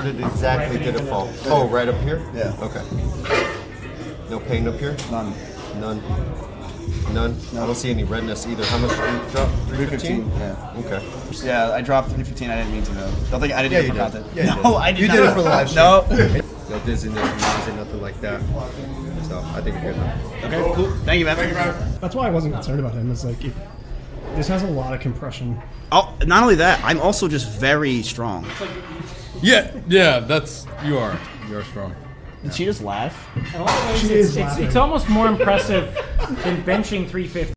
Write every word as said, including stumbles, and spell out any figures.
did exactly did it fall? Oh, right up here? Yeah. Okay. No pain up here? None. None. None? No. I don't see any redness either. How much did you drop? three fifteen? Yeah. Okay. Yeah, I dropped three fifteen. I didn't mean to though. Don't think I didn't Yeah, do it you for did. content. Yeah, you no, did. I did You not. did it for the live No. No dizziness, no nausea, nothing like that. So I think you're good. Okay, cool. Thank you, man. Thank you, man. That's why I wasn't concerned about him. It's like, it, this has a lot of compression. Oh, not only that, I'm also just very strong. Yeah, yeah, that's you are. You are strong. Did she just laugh? In a lot of ways, She it's, is it's, laughing. it's almost more impressive than benching three fifty.